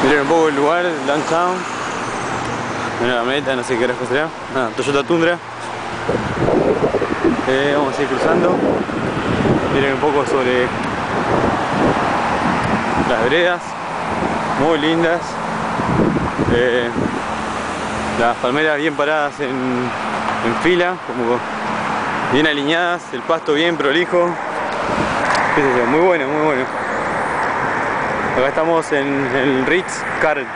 Miren un poco el lugar, el downtown. Mira la camioneta, no sé qué carajo será. Ah, Toyota Tundra. Vamos a ir cruzando. Miren un poco sobre las veredas, muy lindas. Las palmeras bien paradas en fila, como bien alineadas, el pasto bien prolijo. ¿Qué sé yo? Muy bueno, muy bueno. Acá estamos en el Ritz-Carlton,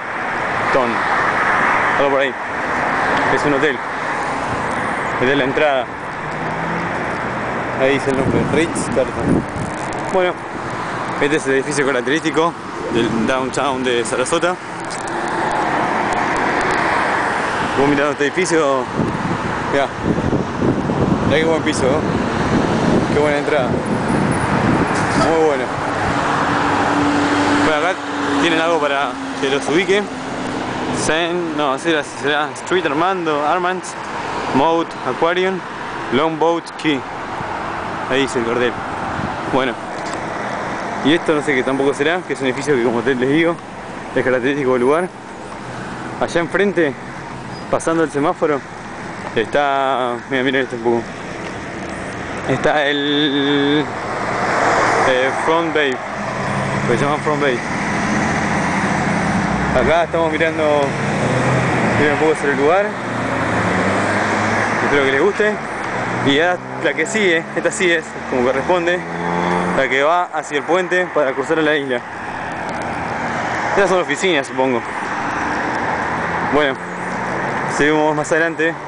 algo por ahí. Es un hotel. Es de la entrada. Ahí dice el nombre, Ritz-Carlton. Bueno, este es el edificio característico del downtown de Sarasota. Como mirando este edificio, mirá qué buen piso, ¿no? Qué buena entrada. Muy bueno. Bueno, acá tienen algo para que los ubique. Será Street Armand, Mode Aquarium, Longboat Key. Ahí dice el cordel. Bueno. Y esto no sé qué tampoco será, que es un edificio que, como les digo, es característico del lugar. Allá enfrente, pasando el semáforo, está... miren esto un poco. Está el Front Bay, lo que se llama Front Bay. Acá estamos mirando un poco sobre el lugar. Espero que les guste. Y ya la que sigue, esta sí es como corresponde, la que va hacia el puente para cruzar a la isla. Estas son oficinas, supongo. Bueno, seguimos más adelante.